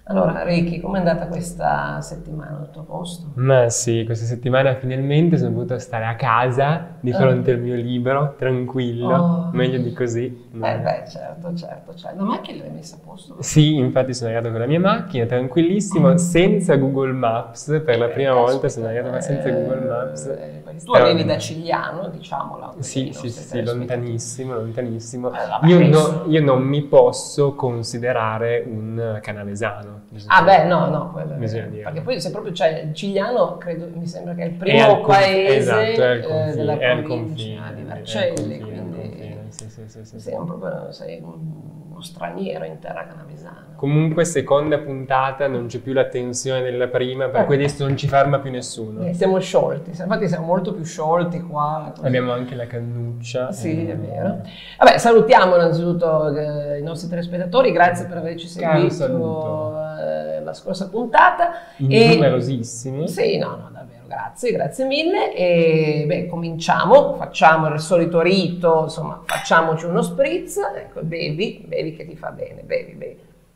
Allora, Ricky, com'è andata questa settimana? Tutto a posto? Ma sì, questa settimana finalmente sono potuto stare a casa di fronte al mio libro, tranquillo, meglio di così. Beh, certo. La macchina l'hai messa a posto? Sì, infatti sono arrivato con la mia macchina, tranquillissimo, senza Google Maps, per la prima volta sono arrivato senza Google Maps. Tu arrivi da Cigliano, diciamolo. Sì, lontanissimo. Vabbè, Io non mi posso considerare un canavesano. Ah beh, no, quello bisogna dire. perché poi se proprio c'è Cigliano, credo, mi sembra che è il primo paese esatto, della è provincia di Vercelli, quindi sì. Sei uno straniero in terra canavesana. Comunque seconda puntata, non c'è più la tensione della prima, per cui adesso non ci ferma più nessuno. Siamo sciolti, infatti siamo molto più sciolti qua. Abbiamo anche la cannuccia. Sì, è vero. Vabbè, salutiamo innanzitutto i nostri telespettatori, grazie per averci seguito la scorsa puntata. Numerosissimi. Sì, no, davvero, grazie mille. E beh, cominciamo, facciamo il solito rito, insomma, facciamoci uno spritz. Ecco, bevi che ti fa bene, bevi.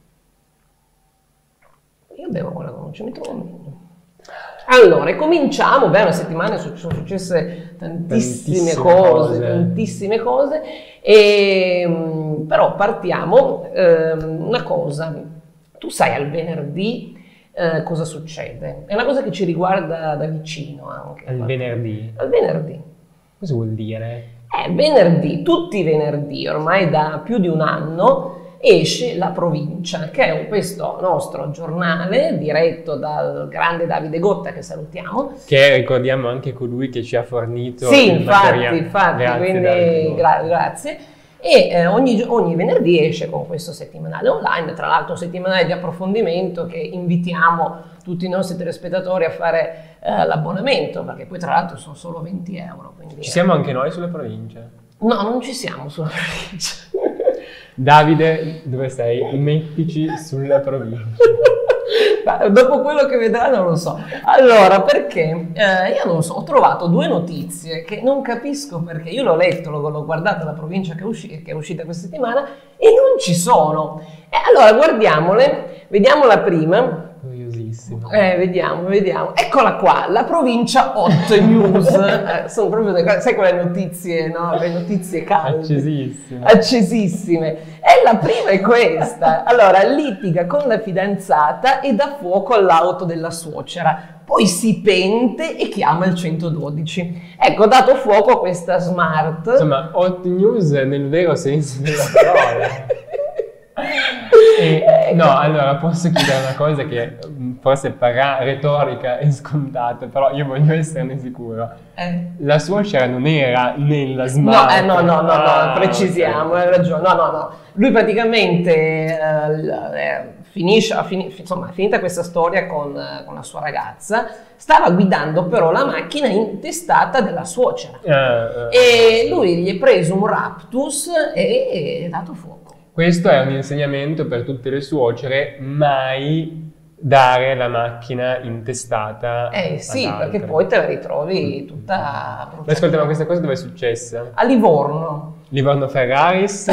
Io bevo quella che non ci mi trovo meglio. Allora, cominciamo. Beh, una settimana sono successe tantissime cose, però partiamo. Una cosa, tu sai al venerdì cosa succede? È una cosa che ci riguarda da vicino anche. Al venerdì? Al venerdì. Cosa vuol dire? Venerdì, tutti i venerdì, ormai da più di un anno, esce La Provincia, che è questo nostro giornale diretto dal grande Davide Gotta, che salutiamo. Che ricordiamo anche colui che ci ha fornito sì, il infatti, grazie, quindi grazie. E ogni venerdì esce con questo settimanale online, tra l'altro un settimanale di approfondimento che invitiamo tutti i nostri telespettatori a fare l'abbonamento, perché poi tra l'altro sono solo 20 euro. Quindi, ci siamo anche noi sulla provincia? No, non ci siamo sulla provincia. Davide, dove sei? Mettici sulla provincia. Dopo quello che vedrà non lo so. Allora, perché io non so, ho trovato due notizie che non capisco perché. Io l'ho letto, l'ho guardata La Provincia che è uscita questa settimana e non ci sono. E allora guardiamole, vediamo la prima. Curiosissimo. Vediamo. Eccola qua, La Provincia 8 News. Sono proprio, sai quelle notizie, no? Le notizie calde. Accesissime. E la prima è questa. Allora, litiga con la fidanzata e dà fuoco all'auto della suocera. Poi si pente e chiama il 112. Ecco, ho dato fuoco a questa Smart. Insomma, hot news nel vero senso della parola. No, allora posso chiedere una cosa che forse parrà retorica e scontata, però io voglio esserne sicuro. La suocera non era nella Smart. No, precisiamo, hai ragione. No. Lui praticamente finita questa storia con la sua ragazza, stava guidando però la macchina in testata della suocera. E lui gli è preso un raptus e ha dato fuoco. Questo è un insegnamento per tutte le suocere: mai dare la macchina intestata. Sì, perché poi te la ritrovi tutta bruciata. Ascolta, ma questa cosa dove è successa? A Livorno. Livorno Ferraris?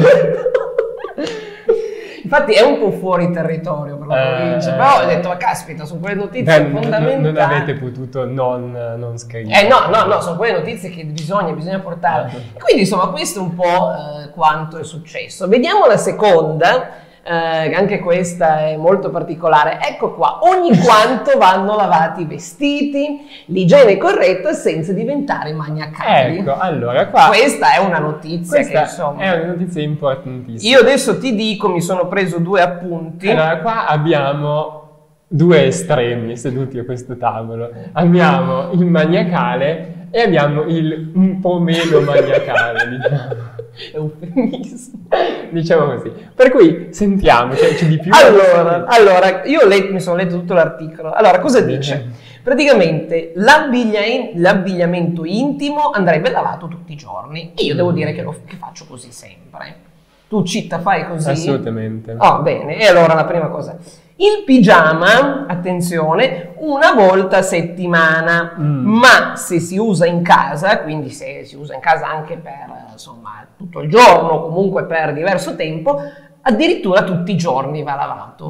Infatti è un po' fuori territorio per la provincia, però ho detto, ma caspita, sono quelle notizie fondamentali. Non avete potuto non scrivere. No, sono quelle notizie che bisogna portare. Quindi insomma questo è un po' quanto è successo. Vediamo la seconda. Anche questa è molto particolare. Ecco qua, ogni quanto vanno lavati i vestiti, l'igiene corretta senza diventare maniacali. Ecco, allora qua questa è una notizia che insomma è una notizia importantissima. Io adesso ti dico, mi sono preso due appunti. Allora, qua abbiamo due estremi seduti a questo tavolo. Abbiamo il maniacale e abbiamo il un po' meno maniacale, diciamo. Eufemismo. Diciamo così. Per cui sentiamo, c'è di più. Allora, io mi sono letto tutto l'articolo. Allora, cosa dice? Praticamente l'abbigliamento intimo andrebbe lavato tutti i giorni. E io devo dire che faccio così sempre. Tu Citta fai così? Assolutamente. Oh, bene. E allora la prima cosa. Il pigiama, attenzione, una volta a settimana, ma se si usa in casa, quindi se si usa in casa anche per insomma tutto il giorno, comunque per diverso tempo, addirittura tutti i giorni va lavato.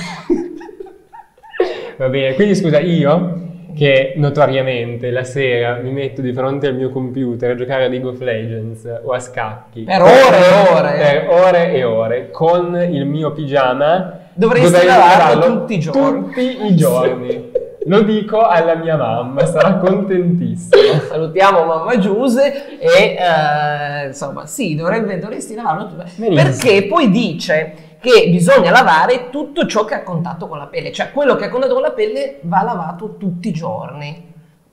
Va bene, quindi scusa, io che notoriamente la sera mi metto di fronte al mio computer a giocare a League of Legends o a scacchi per ore e ore, per ore e ore, con il mio pigiama dovresti lavarlo tutti i giorni. Tutti i giorni. Lo dico alla mia mamma, sarà contentissima. Salutiamo mamma Giuse e insomma sì, dovresti lavarlo tutto. Perché poi dice che bisogna lavare tutto ciò che ha contatto con la pelle, cioè quello che ha contatto con la pelle va lavato tutti i giorni.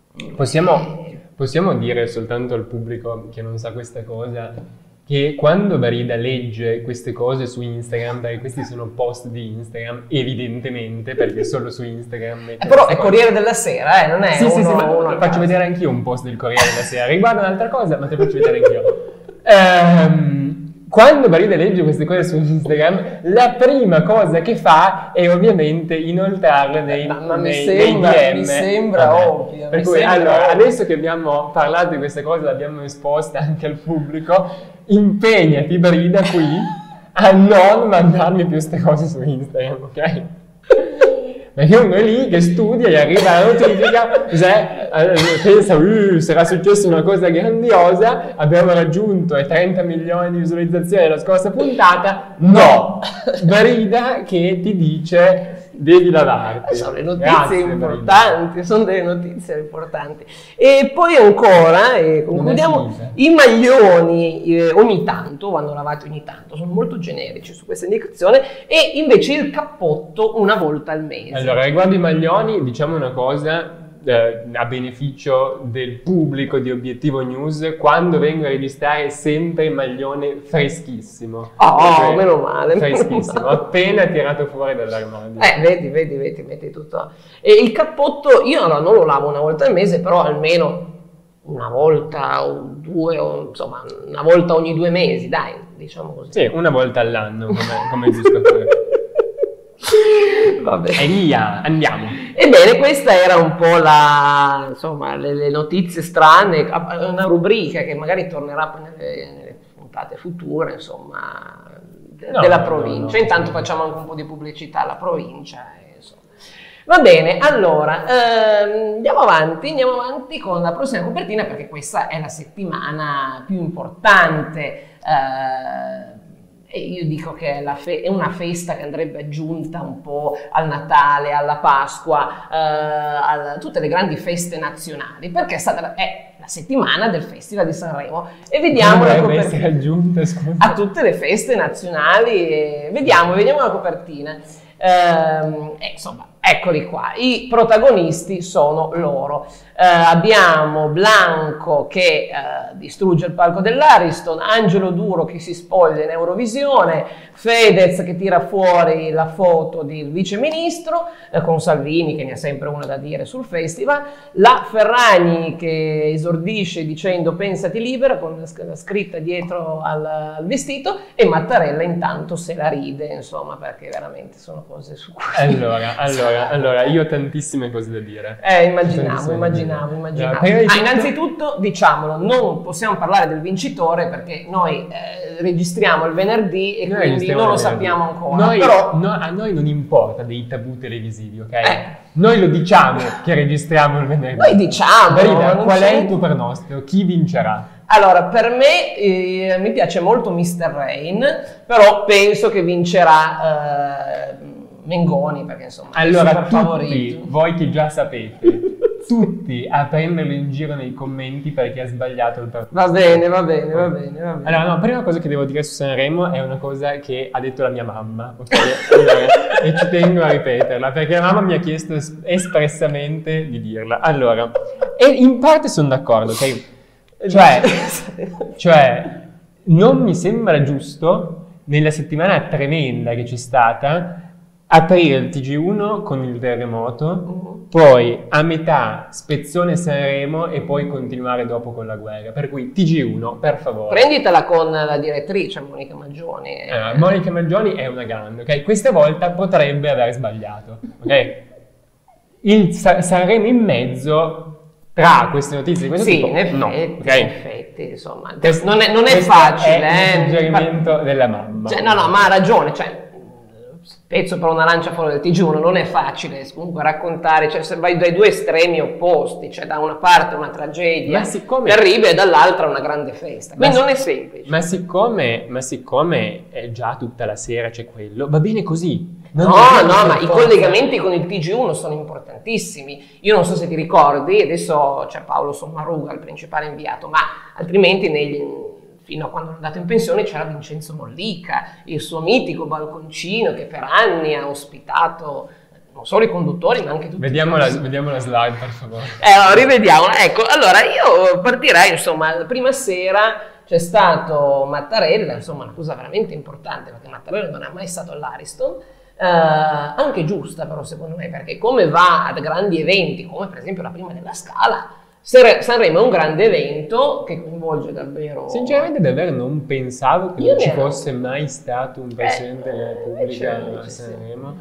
Possiamo dire soltanto al pubblico che non sa questa cosa che quando Barida legge queste cose su Instagram, perché questi sono post di Instagram, evidentemente, perché solo su Instagram... però è Corriere della Sera, non è sì, ma faccio vedere anch'io un post del Corriere della Sera, riguarda un'altra cosa, ma te lo faccio vedere anch'io. Quando Barida legge queste cose su Instagram, la prima cosa che fa è ovviamente inoltrarle nei DM. Mi sembra ovvio. Per cui, allora, adesso che abbiamo parlato di queste cose, l'abbiamo esposta anche al pubblico, impegnati Barida qui a non mandarmi più queste cose su Instagram, ok? Perché uno è lì che studia e arriva la notifica, pensa, sarà successa una cosa grandiosa, abbiamo raggiunto i 30 milioni di visualizzazioni nella scorsa puntata. No! Barida che ti dice devi lavarti. Sono le notizie importanti, sono delle notizie importanti. E poi ancora, concludiamo, i maglioni ogni tanto, vanno lavati ogni tanto, sono molto generici su questa indicazione, e invece il cappotto una volta al mese. Allora, riguardo i maglioni, diciamo una cosa a beneficio del pubblico di Obiettivo News: quando vengo a registrare sempre il maglione freschissimo. Meno male. Freschissimo, appena tirato fuori dall'armadio. Vedi, metti tutto. E il cappotto io non lo lavo una volta al mese, però almeno una volta o due, o insomma una volta ogni 2 mesi, dai, diciamo così. Sì, una volta all'anno, come è giusto fare. Vabbè. E via, andiamo. Ebbene, questa era un po' le notizie strane, una rubrica che magari tornerà poi nelle puntate future, insomma, della provincia. No. Intanto facciamo anche un po' di pubblicità alla provincia. Insomma. Va bene, allora, andiamo avanti con la prossima copertina, perché questa è la settimana più importante. E io dico che è una festa che andrebbe aggiunta un po' al Natale, alla Pasqua, a tutte le grandi feste nazionali, perché è la settimana del Festival di Sanremo, e vediamo la copertina. Essere aggiunta, scusa. A tutte le feste nazionali, e vediamo la copertina. Insomma, eccoli qua, i protagonisti sono loro. Abbiamo Blanco che distrugge il palco dell'Ariston, Angelo Duro che si spoglia in Eurovisione, Fedez che tira fuori la foto del viceministro con Salvini, che ne ha sempre una da dire sul festival, la Ferragni che esordisce dicendo pensati libera con la scritta dietro al vestito, e Mattarella intanto se la ride, insomma, perché veramente sono cose su cui... Allora, io ho tantissime cose da dire. Immaginavo. Innanzitutto, diciamolo, non possiamo parlare del vincitore perché noi registriamo il venerdì e quindi non lo sappiamo ancora. A noi non importa dei tabù televisivi, ok? Noi lo diciamo che registriamo il venerdì. Noi diciamo. Barida, qual è il tuo pronostico? Chi vincerà? Allora, per me mi piace molto Mr. Rain, però penso che vincerà Mengoni, perché insomma allora, è super favorito. Voi che già sapete, tutti a prenderlo in giro nei commenti perché ha sbagliato il partito. Va bene. Allora, no, prima cosa che devo dire su Sanremo è una cosa che ha detto la mia mamma, ok? Allora, e ci tengo a ripeterla, perché la mamma mi ha chiesto espressamente di dirla. Allora, e in parte sono d'accordo, ok? Cioè, non mi sembra giusto, nella settimana tremenda che c'è stata, aprire il TG1 con il terremoto, poi a metà spezzone Sanremo e poi continuare dopo con la guerra. Per cui TG1, per favore. Prenditela con la direttrice Monica Maggioni. Monica Maggioni è una grande, ok? Questa volta potrebbe aver sbagliato, ok? Il Sanremo in mezzo tra queste notizie di questo tipo, in effetti, no, okay? In effetti, insomma, non è facile. È il suggerimento della mamma. Cioè, no, ma ha ragione, cioè, spezzo per una lancia fuori del TG1, non è facile comunque raccontare, cioè se vai dai due estremi opposti, cioè da una parte una tragedia terribile e dall'altra una grande festa, quindi non è semplice. Ma siccome è già tutta la sera c'è quello, va bene così. Ma i collegamenti con il TG1 sono importantissimi. Io non so se ti ricordi, adesso c'è Paolo Sommaruga, il principale inviato, ma altrimenti fino a quando è andato in pensione c'era Vincenzo Mollica, il suo mitico balconcino che per anni ha ospitato non solo i conduttori ma anche tutti. Vediamo la slide, per favore. Rivediamo. Ecco, allora io partirei, insomma, la prima sera c'è stato Mattarella, insomma una cosa veramente importante perché Mattarella non è mai stato all'Ariston. Anche giusta però secondo me, perché come va ad grandi eventi come per esempio la prima della Scala, Sanremo è un grande evento che coinvolge davvero. Sinceramente davvero non pensavo che non ci fosse mai stato un Presidente della Repubblica a Sanremo.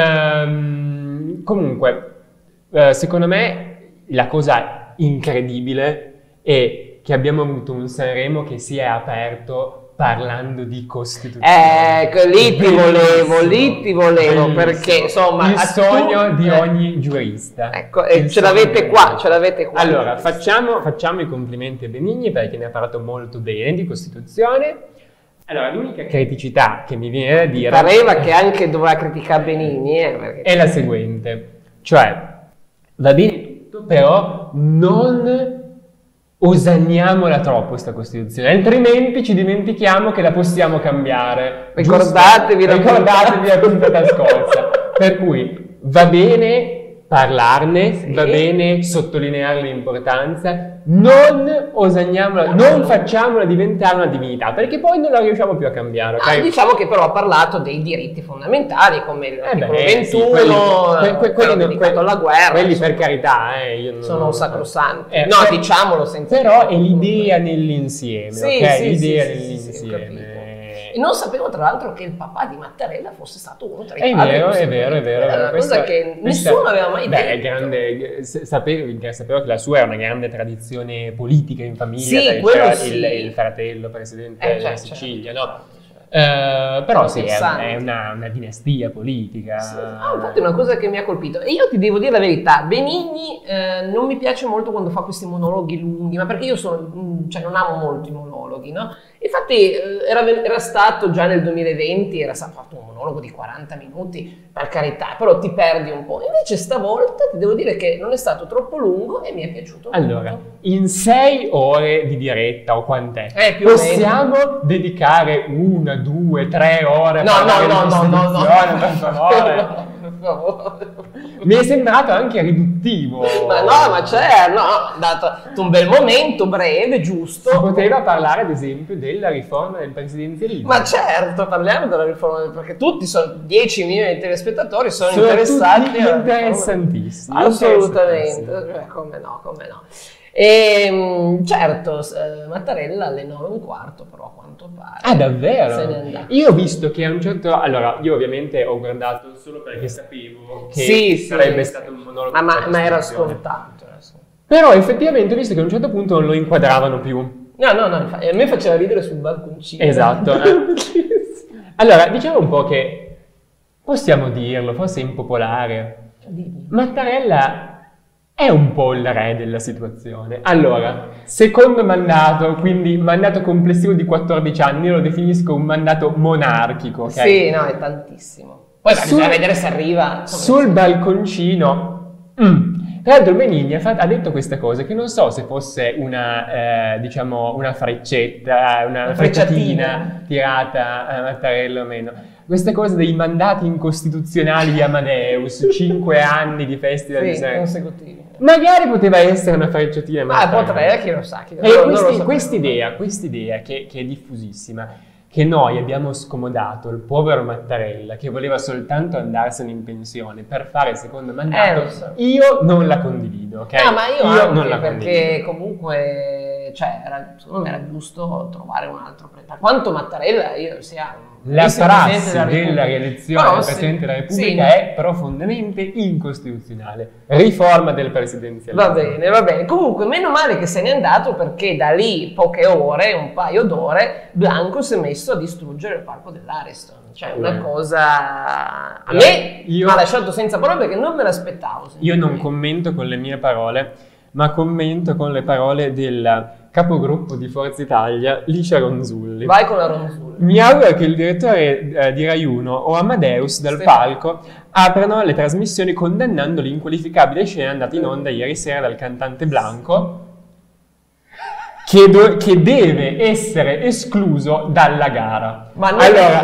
Comunque secondo me la cosa incredibile è che abbiamo avuto un Sanremo che si è aperto parlando di Costituzione. Lì ti volevo, perché insomma... Il sogno di ogni giurista. Ecco, ce l'avete qua. Allora, facciamo i complimenti a Benigni perché ne ha parlato molto bene di Costituzione. Allora, l'unica criticità che mi viene da dire... Pareva che anche doveva criticare Benigni, perché... È la seguente, cioè, va bene tutto, però non... osanniamola troppo questa Costituzione, altrimenti ci dimentichiamo che la possiamo cambiare. Ricordatevi la puntata scorsa. Per cui va bene parlarne, va bene sottolineare l'importanza, non osanniamola, non facciamola diventare una divinità, perché poi non la riusciamo più a cambiare. Okay? Diciamo che però ha parlato dei diritti fondamentali come l'articolo 21, quello dedicato alla guerra. Quelli per carità, io non sono sacrosanti. Diciamolo senza. Però è l'idea nell'insieme, l'idea nell'insieme. E non sapevo tra l'altro che il papà di Mattarella fosse stato uno tra i padri. È vero. È una cosa che nessuno aveva mai detto. Sapevo che la sua era una grande tradizione politica in famiglia, il fratello presidente della Sicilia, no? Però è una dinastia politica. Infatti è una cosa che mi ha colpito. E io ti devo dire la verità, Benigni non mi piace molto quando fa questi monologhi lunghi, ma perché io non amo molto i monologhi, no? Infatti era stato già nel 2020, era stato fatto un monologo di 40 minuti, per carità, però ti perdi un po'. Invece stavolta ti devo dire che non è stato troppo lungo e mi è piaciuto allora, molto. In 6 ore di diretta o quant'è? Possiamo dedicare 1, 2, 3 ore no, per favore. Mi è sembrato anche riduttivo. Ma c'è, dato un bel momento breve, giusto. Si poteva parlare ad esempio della riforma del presidenzialismo. Ma certo, parliamo della riforma, perché tutti sono 10 milioni di telespettatori sono interessati. Interessantissimi. Assolutamente, come no. E certo, Mattarella alle 9:15, però a quanto pare. Davvero? Se n'è andato. Io ho visto che a un certo... Allora, io ovviamente ho guardato solo perché sapevo che sarebbe stato un monologo. Ma era scontato. Però effettivamente ho visto che a un certo punto non lo inquadravano più. No, a me faceva ridere sul balconcino. Esatto. Allora, diciamo un po' che, possiamo dirlo, forse è impopolare, Mattarella è un po' il re della situazione. Allora, secondo mandato, quindi mandato complessivo di 14 anni, io lo definisco un mandato monarchico. Okay? Sì, no, è tantissimo. Poi bisogna vedere se arriva. Sul balconcino. Tra l'altro Benigni ha detto queste cose che non so se fosse una freccetta, una frecciatina tirata a Mattarella o meno. Queste cose dei mandati incostituzionali di Amadeus, 5 anni di festival di Sanremo. Consecutivi. Magari poteva essere una frecciatina. Potrei, chi lo sa. Quest'idea che è diffusissima, che noi abbiamo scomodato il povero Mattarella che voleva soltanto andarsene in pensione per fare il secondo mandato, io non la condivido, ok? Ma io non la condivido. Perché comunque secondo me era giusto trovare un altro per quanto Mattarella sia la prassi della rielezione del Presidente della Repubblica è profondamente incostituzionale. Riforma del presidenzialismo. Va bene. Comunque, meno male che se n'è andato, perché da lì, poche ore, un paio d'ore, Blanco si è messo a distruggere il parco dell'Ariston. Cioè, una cosa... A me mi ha lasciato senza parole perché non me l'aspettavo. Io non commento con le mie parole, ma commento con le parole del capogruppo di Forza Italia, Licia Ronzulli. Vai con la Ronzulli. Mi auguro che il direttore di Rai 1 o Amadeus dal palco aprano le trasmissioni condannando l'inqualificabile scena andata in onda ieri sera dal cantante Blanco, che deve essere escluso dalla gara. Ma non allora,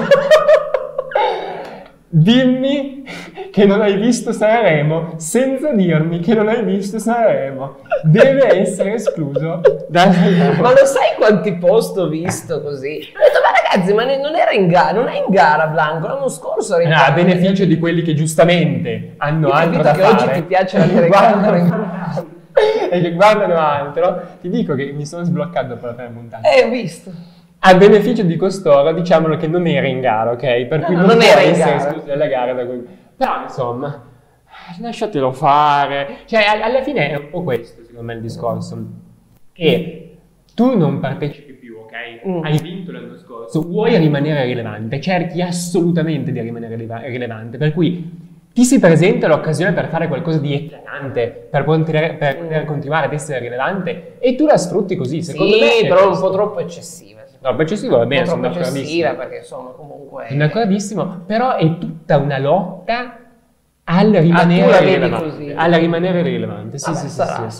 dimmi che non hai visto Sanremo senza dirmi che non hai visto Sanremo. Deve essere escluso dalla gara. Ma lo sai quanti post ho visto così? Ho detto, ma ragazzi, ma non era in gara, non è in gara Blanco, l'anno scorso era in gara. A beneficio di quelli che giustamente hanno altro da che fare. Oggi ti piace la telecamera e che guardano altro, ti dico che mi sono sbloccato per la prima puntata. Ho visto. A beneficio di costoro, diciamolo che non era in gara, ok? Per cui non era può in essere gara. escluso dalla gara. Però, insomma, lasciatelo fare. Cioè, alla fine è un po' questo, secondo me, il discorso. Che tu non partecipi più, ok? Hai vinto l'anno scorso, vuoi rimanere rilevante, cerchi assolutamente di rimanere rilevante, per cui ti si presenta l'occasione per fare qualcosa di eclatante, per poter continuare ad essere rilevante, e tu la sfrutti così, secondo me. Sì, però un po' troppo eccessiva. Troppo eccessivo, va bene, sono d'accordissimo. Eccessiva, perché insomma, comunque... Sono d'accordissimo, però è tutta una lotta al rimanere rilevante. Al rimanere rilevante, sì, sarà.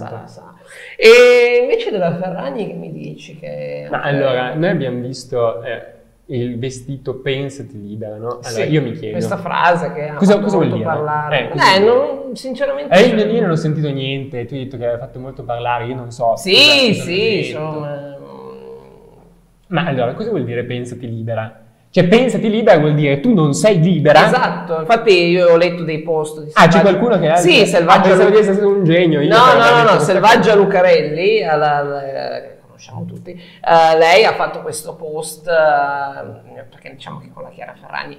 E invece della Ferragni che mi dici? Ma allora, noi abbiamo visto... il vestito pensati libera, no? Allora io mi chiedo questa frase che cosa vuol molto dire? parlare. Sinceramente io non ho sentito niente, tu hai detto che aveva fatto molto parlare, io non so. Insomma. Ma allora, cosa vuol dire pensati libera? Cioè, pensati libera vuol dire tu non sei libera. Esatto, infatti io ho letto dei post di c'è qualcuno che ha... Sì, Selvaggia... pensavo di essere stato un genio. No, Selvaggia Lucarelli, conosciamo tutti, lei ha fatto questo post, perché diciamo che con la Chiara Ferragni,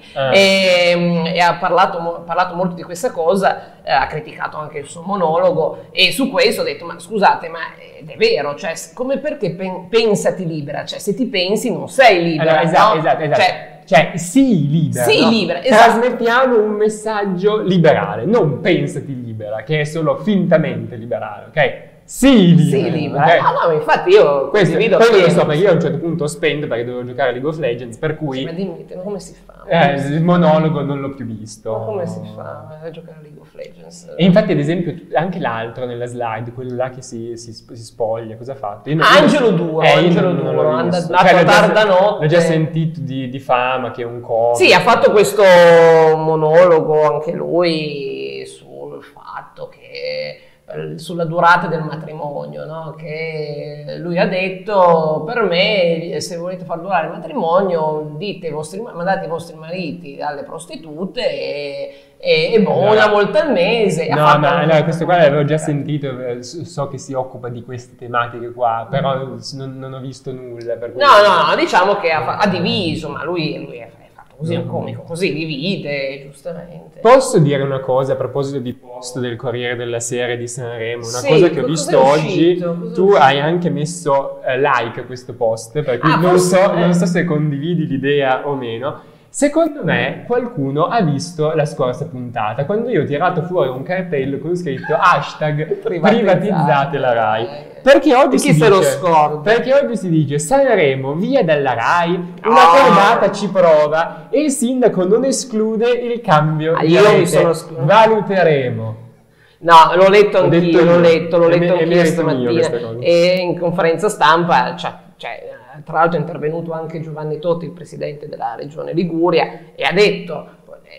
e ha parlato molto di questa cosa, ha criticato anche il suo monologo, e su questo ho detto, ma scusate, ma ed è vero, cioè, come perché pensati libera? Cioè, se ti pensi non sei libera, allora, no? Esatto. Cioè, sii libera. Sì, no? libera, esatto. Trasmettiamo un messaggio liberale, non pensati libera, che è solo fintamente liberale, ok? Sì, libera. Okay? No, infatti io condivido. Poi lo so, perché io a un certo punto ho spento perché dovevo giocare a League of Legends, per cui... Ma dimmi, come si fa? Il monologo non l'ho più visto. Ma come si fa a giocare a League of Legends? E infatti, ad esempio, anche l'altro nella slide, quello là che si spoglia, cosa ha fatto? Angelo Duro, andato tarda notte. L'ho già sentito di fama, che è un comico. Sì, ha fatto questo monologo anche lui sul fatto che... sulla durata del matrimonio, no? Che lui ha detto, per me, se volete far durare il matrimonio, mandate i vostri mariti alle prostitute e una volta al mese. Allora, questo qua l'avevo già sentito, so che si occupa di queste tematiche qua, però non ho visto nulla. Per no, diciamo che ha diviso, ma lui è così, un comico così divide, giustamente. Posso dire una cosa a proposito di post del Corriere della Sera di Sanremo? Una cosa che ho visto oggi, tu hai anche messo like a questo post, per cui non so se condividi l'idea o meno. Secondo me qualcuno ha visto la scorsa puntata, quando io ho tirato fuori un cartello con scritto #privatizzate la Rai. Perché oggi si dice Sanremo via dalla Rai, una cordata ci prova e il sindaco non esclude il cambio di rete. Valuteremo. No, l'ho letto anch'io, l'ho anch'io stamattina, e in conferenza stampa, tra l'altro è intervenuto anche Giovanni Totti, il presidente della regione Liguria, e ha detto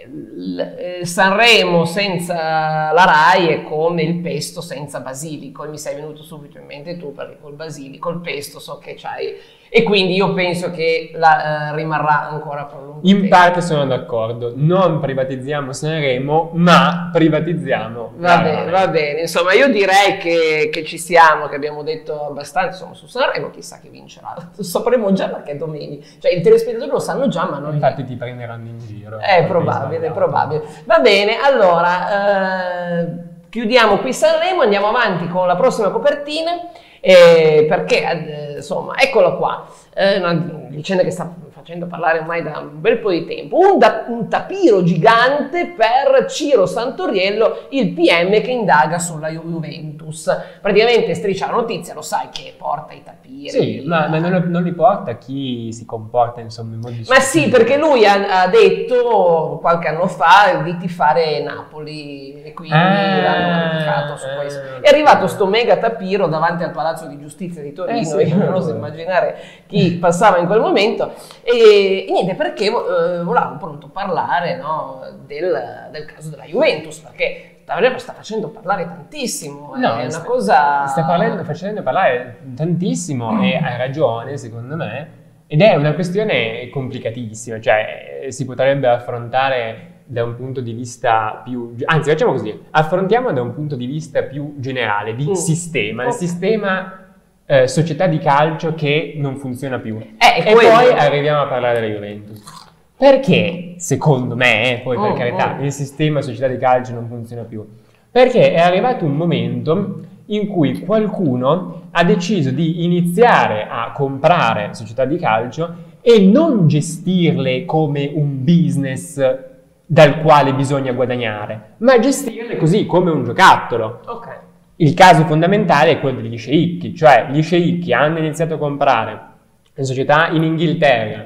Sanremo senza la Rai è come il pesto senza basilico, e mi sei venuto subito in mente tu, perché col basilico, il pesto so che c'hai E quindi io penso che rimarrà ancora per lungo tempo. In parte sono d'accordo, non privatizziamo Sanremo, ma privatizziamo. Va bene, insomma io direi che ci siamo, che abbiamo detto abbastanza, insomma su Sanremo chissà chi vincerà, lo sapremo già perché è domenica, cioè i telespettatori lo sanno già ma non... Infatti ti prenderanno in giro. È probabile. Va bene, allora chiudiamo qui Sanremo, andiamo avanti con la prossima copertina. Perché insomma eccola qua, una vicenda che sta facendo parlare ormai da un bel po' di tempo, un tapiro gigante per Ciro Santoriello, il PM che indaga sulla Juventus. Praticamente striscia la notizia, lo sai che porta i tapiri. Sì, ma non li porta chi si comporta insomma in modi ma sì, perché lui ha detto qualche anno fa di tifare Napoli e quindi l'hanno criticato su questo. È arrivato sto mega tapiro davanti al Palazzo di Giustizia di Torino, sì, io non oso immaginare chi passava in quel momento. E niente, perché volevamo pronto parlare, no, del caso della Juventus, perché sta facendo parlare tantissimo, no, è una cosa... Sta facendo parlare tantissimo e hai ragione secondo me, ed è una questione complicatissima, cioè si potrebbe affrontare da un punto di vista più... Anzi, facciamo così, affrontiamo da un punto di vista più generale, di sistema, il sistema società di calcio che non funziona più. E poi arriviamo a parlare della Juventus. Perché, secondo me, poi per carità, il sistema società di calcio non funziona più? Perché è arrivato un momento in cui qualcuno ha deciso di iniziare a comprare società di calcio e non gestirle come un business dal quale bisogna guadagnare, ma gestirle così, come un giocattolo. Ok. Il caso fondamentale è quello degli sceicchi, cioè gli sceicchi hanno iniziato a comprare le società in Inghilterra,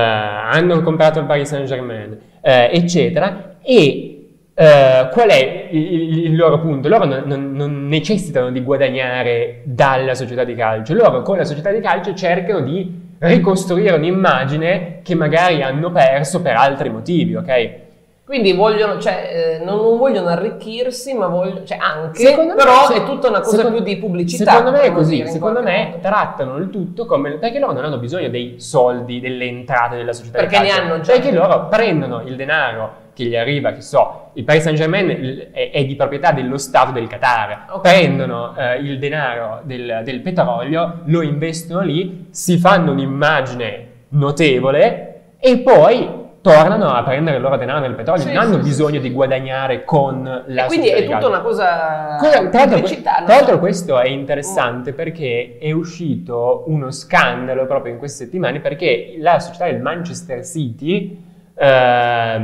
hanno comprato il Paris Saint-Germain, eccetera, e qual è il loro punto? Loro non necessitano di guadagnare dalla società di calcio, loro con la società di calcio cercano di ricostruire un'immagine che magari hanno perso per altri motivi, ok? Quindi vogliono, cioè, non vogliono arricchirsi, ma vogliono, cioè anche, secondo però me, è tutta una cosa più di pubblicità. Secondo me è così, dire, secondo me trattano il tutto come, perché loro non hanno bisogno dei soldi, delle entrate della società perché di calcio. ne hanno già. Perché loro prendono il denaro che gli arriva, che so, il Paris Saint-Germain è di proprietà dello Stato del Qatar, prendono il denaro del petrolio, lo investono lì, si fanno un'immagine notevole e poi tornano a prendere il loro denaro nel petrolio, non hanno bisogno di guadagnare con la quindi è tutta una cosa tra l'altro questo è interessante perché è uscito uno scandalo proprio in queste settimane, perché la società del Manchester City è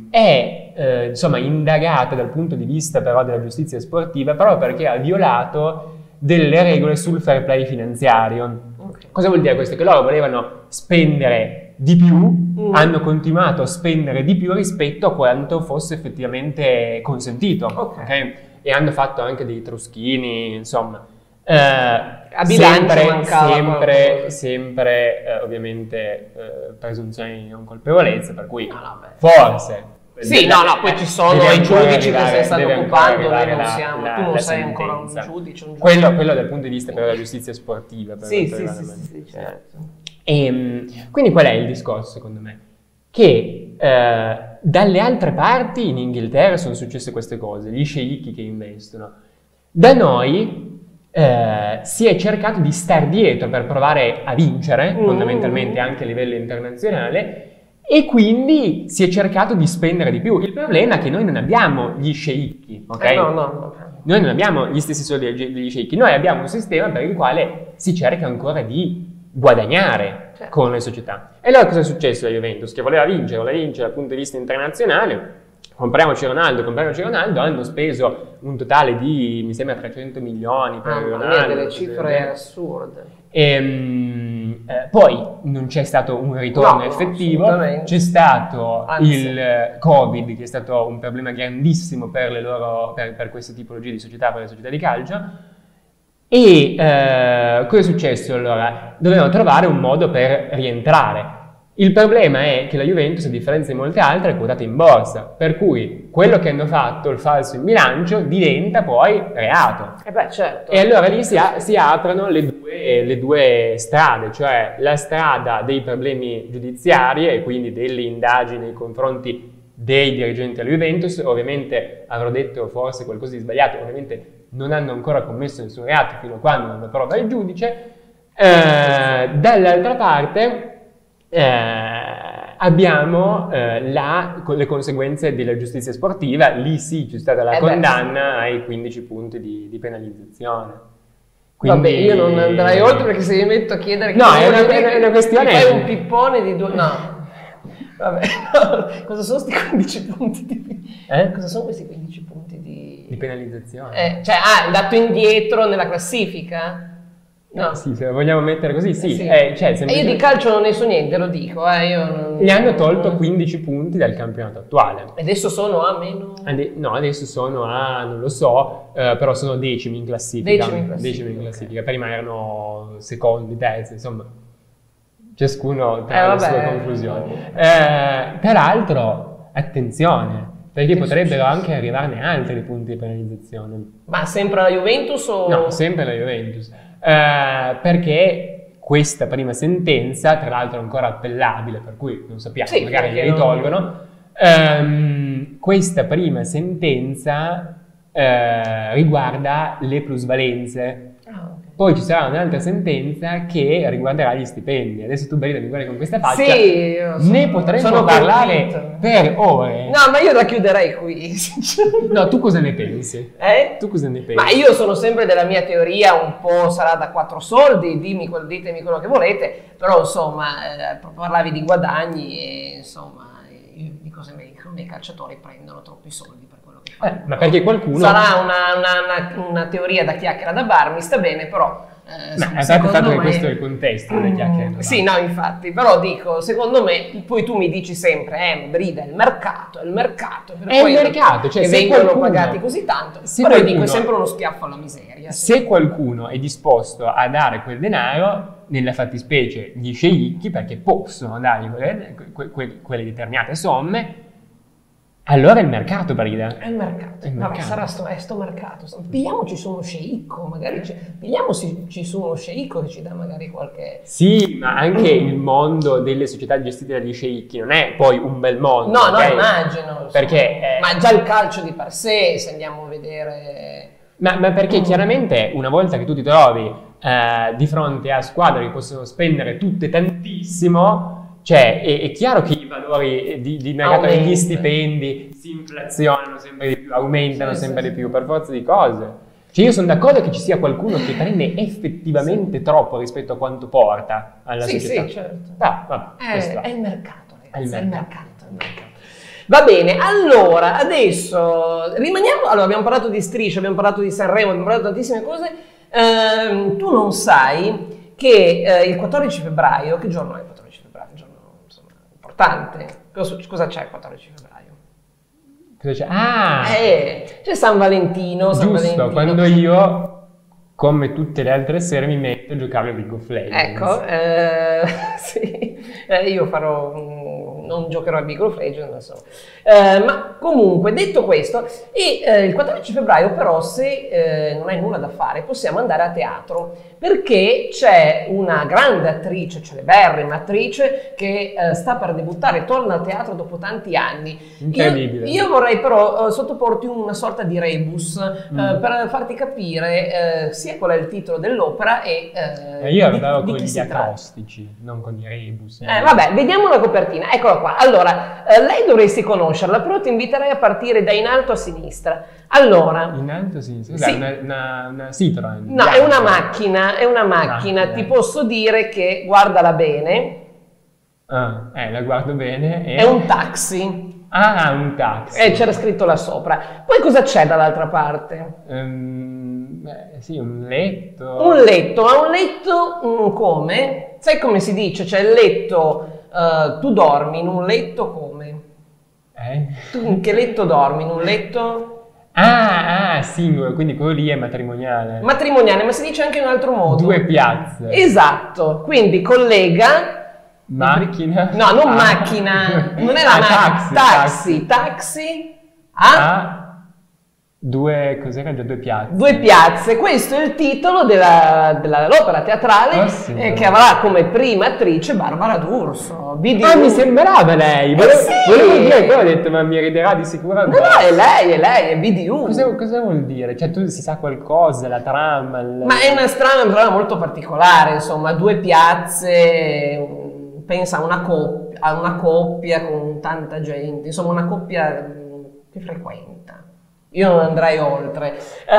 insomma indagata dal punto di vista però della giustizia sportiva proprio perché ha violato delle regole sul fair play finanziario. Cosa vuol dire questo? Che loro volevano spendere di più, hanno continuato a spendere di più rispetto a quanto fosse effettivamente consentito, okay? E hanno fatto anche dei truschini, insomma. A bilancio sempre ovviamente presunzione di non colpevolezza, per cui forse... Sì, poi ci sono i giudici che se stanno occupando, noi non siamo, tu non sei ancora un giudice. Quello dal punto di vista però della giustizia sportiva. Sì, certo. E quindi qual è il discorso secondo me? Che dalle altre parti in Inghilterra sono successe queste cose, gli sceicchi che investono. Da noi si è cercato di star dietro per provare a vincere, fondamentalmente anche a livello internazionale, e quindi si è cercato di spendere di più. Il problema è che noi non abbiamo gli sceicchi, ok? No. Noi non abbiamo gli stessi soldi degli sceicchi, noi abbiamo un sistema per il quale si cerca ancora di guadagnare con le società. E allora cosa è successo alla Juventus? Che voleva vincere dal punto di vista internazionale, compriamoci Ronaldo, hanno speso un totale di, mi sembra, 300 milioni per Ronaldo. Delle cifre assurde. Poi non c'è stato un ritorno effettivo, c'è stato il Covid, che è stato un problema grandissimo per queste tipologie di società, per le società di calcio. E cosa è successo allora? Dovevano trovare un modo per rientrare. Il problema è che la Juventus, a differenza di molte altre, è quotata in borsa, per cui quello che hanno fatto, il falso in bilancio, diventa poi reato. Certo. E allora lì si aprono le due strade, cioè la strada dei problemi giudiziari e quindi delle indagini nei confronti dei dirigenti della Juventus. Ovviamente avrò detto forse qualcosa di sbagliato, ovviamente non hanno ancora commesso nessun reato fino a quando non lo prova il giudice. Dall'altra parte abbiamo le conseguenze della giustizia sportiva. Lì sì c'è stata la condanna ai 15 punti di penalizzazione. Quindi, vabbè, io non andrei oltre, perché se mi metto a chiedere... No, è una questione... Fai un pippone di 2... No. Vabbè, no. Cosa sono questi 15 punti di... Cosa sono questi 15 punti di penalizzazione? Cioè, dato indietro nella classifica? No. Sì, se lo vogliamo mettere così, sì. Sì. Cioè, io di calcio non ne so niente, lo dico. Gli hanno tolto 15 punti dal campionato attuale. E adesso sono a meno... No, adesso sono a, non lo so, però sono decimi in classifica. Decimi in classifica. Prima erano secondi, terzi, insomma. Ciascuno tra le sue conclusioni. Peraltro, attenzione, perché potrebbero anche arrivarne altri punti di penalizzazione. Ma sempre la Juventus o... No, sempre la Juventus. Perché questa prima sentenza, tra l'altro ancora appellabile, per cui non sappiamo, magari li tolgono, questa prima sentenza riguarda le plusvalenze. Poi ci sarà un'altra sentenza che riguarderà gli stipendi. Adesso tu, Brida, mi guardi con questa faccia. Sì, ne potremmo parlare per ore. No, ma io la chiuderei qui. No, tu cosa ne pensi? Tu cosa ne pensi? Ma io sono sempre della mia teoria, un po' sarà da 4 soldi, ditemi quello che volete, però insomma, parlavi di guadagni e insomma, io dico sempre che i calciatori prendono troppi soldi per quello che fanno. Ma perché qualcuno... Sarà una teoria da chiacchiera da bar, mi sta bene, però... Ma fatto che questo è il contesto delle chiacchiere. Sì, no, infatti, però dico, secondo me, poi tu mi dici sempre, Brida, è il mercato, per è il mercato, cioè che vengono pagati così tanto, però io dico, è sempre uno schiaffo alla miseria. Se qualcuno è disposto a dare quel denaro, nella fattispecie gli sceicchi, perché possono dargli quelle determinate somme, allora è il mercato, Brida. È il mercato. Vabbè, sarà sto mercato. Pigliamoci su uno sceicco, magari pigliamoci su uno sceicco che ci dà magari qualche... Sì, ma anche il mondo delle società gestite dagli sceicchi non è poi un bel mondo. No, okay? No, immagino. Perché... ma già il calcio di per sé, se andiamo a vedere... Ma perché chiaramente una volta che tu ti trovi di fronte a squadre che possono spendere tutte tantissimo... Cioè, è chiaro che i valori di mercato degli stipendi si inflazionano sempre di più, aumentano sempre di più, per forza di cose. Cioè, io sono d'accordo che ci sia qualcuno che prende effettivamente troppo rispetto a quanto porta alla società. Sì, certo. Vabbè, è il mercato, ragazzi, è il mercato. Va bene, allora, adesso rimaniamo... Allora, abbiamo parlato di Striscia, abbiamo parlato di Sanremo, abbiamo parlato di tantissime cose. Tu non sai che il 14 febbraio, che giorno è il 14 febbraio? Un giorno, insomma, importante. Cosa c'è il 14 febbraio? Cosa c'è? C'è San Valentino. Giusto, quando io, come tutte le altre sere, mi metto a giocare a League of Legends. Ecco, sì, io non giocherò a League of Legends, non so. Ma comunque, detto questo, il 14 febbraio però, se non hai nulla da fare, possiamo andare a teatro, perché c'è una grande attrice, celeberrima attrice, che sta per debuttare, torna al teatro dopo tanti anni. Incredibile. Io vorrei però sottoporti una sorta di rebus per farti capire sia qual è il titolo dell'opera e io andavo con gli acrostici, non con i rebus. Vabbè, vediamo la copertina, eccola qua. Allora, lei dovresti conoscerla, però ti inviterei a partire da in alto a sinistra. Allora, in alto a sinistra? Sì. Una Citroen? No, è una macchina, ti posso dire che, guardala bene. La guardo bene. È un taxi. Un taxi. C'era scritto là sopra. Poi cosa c'è dall'altra parte? Sì, un letto. Un letto, ma un letto come? Sai come si dice? Cioè il letto, tu dormi in un letto come? Tu in che letto dormi? In un letto? Singolo, quindi quello lì è matrimoniale. Matrimoniale, ma si dice anche in un altro modo. 2 piazze. Esatto, quindi collega Macchina? No, non macchina, non è la macchina. Taxi. Cos'era già? Due piazze. Due piazze, questo è il titolo dell'opera teatrale che avrà come prima attrice Barbara D'Urso. Mi sembrava lei, volevo dire, poi ho detto ma mi riderà di sicuro. No, è lei, è BDU. Cosa vuol dire? Cioè tu si sa qualcosa, la trama? Ma è una trama molto particolare, insomma, due piazze, pensa a una coppia con tanta gente, insomma una coppia che frequenta. Io non andrei oltre.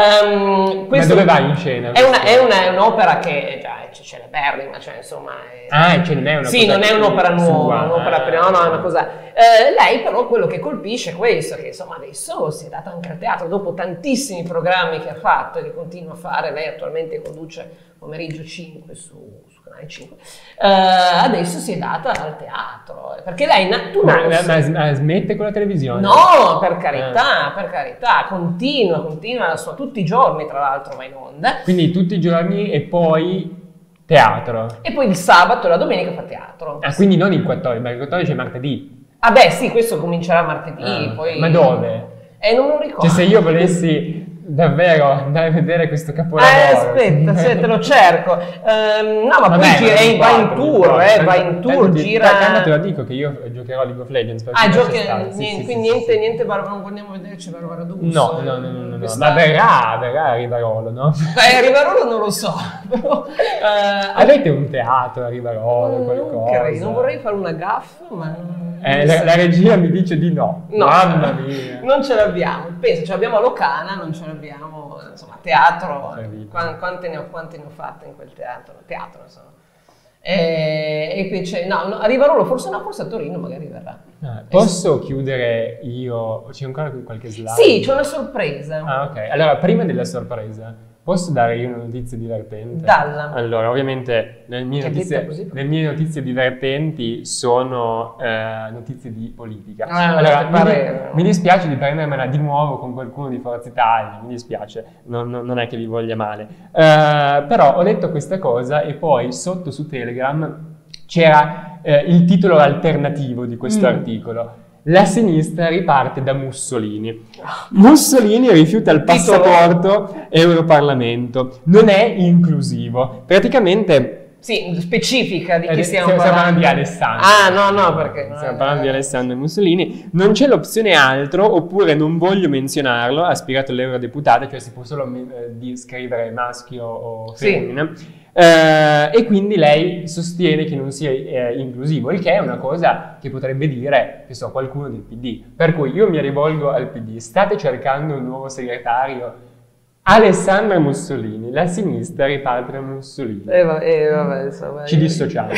Ma dove vai in scena? È un'opera che già è celeberrima, cioè insomma... cioè non è una sì, non è un'opera nuova, un'opera prima, no, è una cosa... lei però quello che colpisce è questo, che insomma adesso si è data anche al teatro, dopo tantissimi programmi che ha fatto e che continua a fare, lei attualmente conduce Pomeriggio 5 su Canale 5, adesso si è data al teatro, perché lei... Ma smette con la televisione? No, per carità, continua tutti i giorni tra l'altro va in onda. Quindi tutti i giorni e poi teatro? E poi il sabato e la domenica fa teatro. Quindi non il 14, ma il 14 è martedì? Sì, questo comincerà martedì, poi... Ma dove? Non me lo ricordo. Cioè se io volessi davvero andare a vedere questo capolavoro... aspetta, te lo cerco. No, ma poi va in tour, gira... Te lo dico che io giocherò a League of Legends. Quindi niente Barbara, non vogliamo vederci Barbara D'Urso. No. Ma verrà a Rivarolo, no? A Rivarolo non lo so, però... Avete un teatro a Rivarolo, qualcosa? Non vorrei fare una gaffa, ma... la regia mi dice di no. Mamma mia. Non ce l'abbiamo. Penso, ce l'abbiamo a Locana, non ce l'abbiamo, insomma, teatro. Quante ne ho fatte in quel teatro? Teatro, insomma. E qui c'è, a Rivarolo forse a Torino magari verrà. Posso chiudere io? C'è ancora qualche slide? Sì, c'è una sorpresa. Ok. Allora, prima della sorpresa, posso dare io una notizia divertente? Dalla. Allora, ovviamente le mie notizie divertenti sono notizie di politica. Allora, mi dispiace di prendermela di nuovo con qualcuno di Forza Italia, mi dispiace, non è che vi voglia male. Però ho letto questa cosa e poi sotto su Telegram c'era il titolo alternativo di questo articolo. La sinistra riparte da Mussolini. Mussolini rifiuta il passaporto Europarlamento. Non è inclusivo. Praticamente... Sì, specifica di chi stiamo parlando. Stiamo parlando di Alessandro. No, perché... Stiamo parlando di Alessandro Mussolini. Non c'è l'opzione altro, oppure non voglio menzionarlo, ha spiegato l'eurodeputata, cioè si può solo scrivere maschio o femmina. Sì. E quindi lei sostiene che non sia inclusivo, il che è una cosa che potrebbe dire, che so, qualcuno del PD. Per cui io mi rivolgo al PD, state cercando un nuovo segretario? Alessandra Mussolini, la sinistra riparte da Mussolini. Vabbè, insomma, ci dissociamo.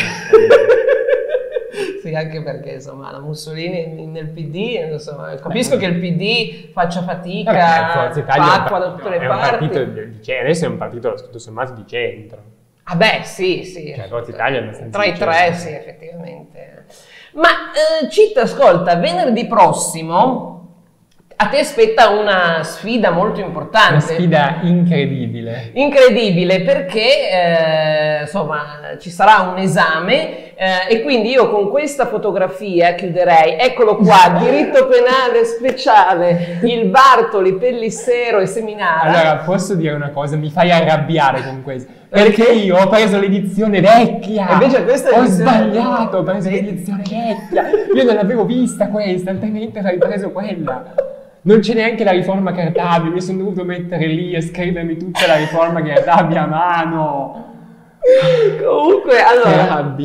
Sì, anche perché insomma la Mussolini nel PD, insomma, capisco che il PD faccia fatica, Forza Italia fa acqua da tutte le parti. Adesso è un partito tutto sommato di centro. Sì. Cioè, Forza Italia è abbastanza tra i tre, sì, effettivamente. Ma Citta, ascolta, venerdì prossimo a te aspetta una sfida molto importante. Una sfida incredibile. Incredibile perché, insomma, ci sarà un esame e quindi io con questa fotografia chiuderei. Eccolo qua, diritto penale speciale, il Bartoli, Pellissero e Seminara. Allora, posso dire una cosa? Mi fai arrabbiare con questo. Perché io ho preso l'edizione vecchia. Invece questa ho sbagliato, ho preso l'edizione vecchia. Io non l'avevo vista questa, altrimenti avrei preso quella. Non c'è neanche la riforma Cartabia, mi sono dovuto mettere lì e scrivermi tutta la riforma Cartabia a mano. Comunque, allora...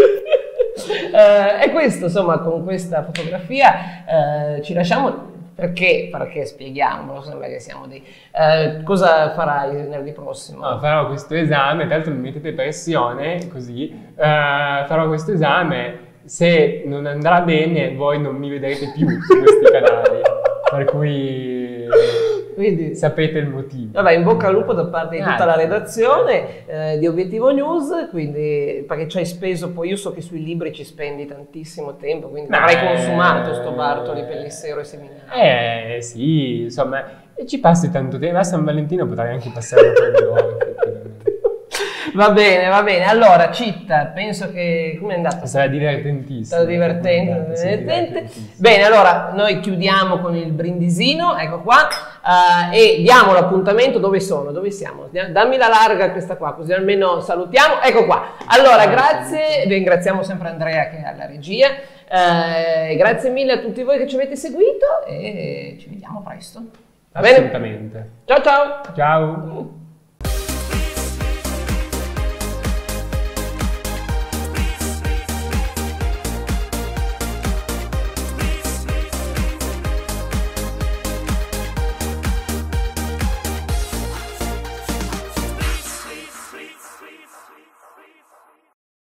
e questo, insomma, con questa fotografia ci lasciamo... Perché spieghiamolo, sembra che siamo dei... cosa farai venerdì prossimo? Farò questo esame, tra l'altro mi mettete pressione, così. Farò questo esame, se non andrà bene voi non mi vedrete più su questi canali, per cui quindi, sapete il motivo. Vabbè, in bocca al lupo da parte di tutta la redazione di Obiettivo News, quindi perché ci hai speso, poi io so che sui libri ci spendi tantissimo tempo, quindi avrai consumato sto Bartoli, Pellissero e Seminara. Sì, insomma, ci passi tanto tempo, a San Valentino potrai anche passare un po' di ore. Va bene, va bene. Allora, Citta, penso che... Come è andata? Sarà divertentissimo. Sarà divertente. Bene, allora, noi chiudiamo con il brindisino, ecco qua, e diamo l'appuntamento. Dove sono? Dove siamo? Dammi la larga questa qua, così almeno salutiamo. Ecco qua. Allora, grazie, ringraziamo sempre Andrea che è alla regia. Grazie mille a tutti voi che ci avete seguito e ci vediamo presto. Va bene? Assolutamente. Ciao ciao! Ciao!